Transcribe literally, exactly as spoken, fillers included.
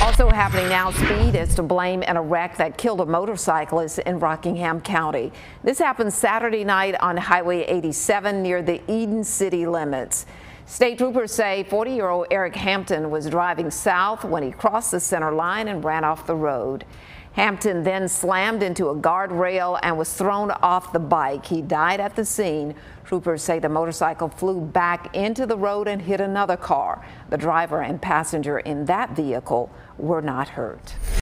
Also happening now, speed is to blame in a wreck that killed a motorcyclist in Rockingham County. This happened Saturday night on Highway eighty-seven near the Eden city limits. State troopers say forty-year-old Eric Hampton was driving south when he crossed the center line and ran off the road. Hampton then slammed into a guardrail and was thrown off the bike. He died at the scene. Troopers say the motorcycle flew back into the road and hit another car. The driver and passenger in that vehicle were not hurt.